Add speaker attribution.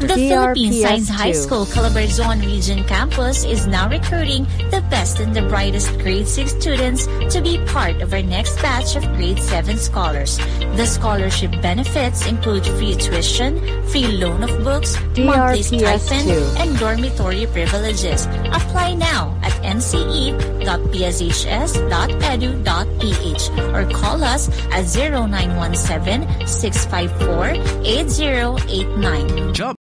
Speaker 1: The Philippine Science High School Calabarzon Region Campus is now recruiting the best and the brightest grade 6 students to be part of our next batch of grade 7 scholars. The scholarship benefits include free tuition, free loan of books, monthly stipend, and dormitory privileges. Apply now at nce.pshs.edu.ph or call us at 0917-654-8089.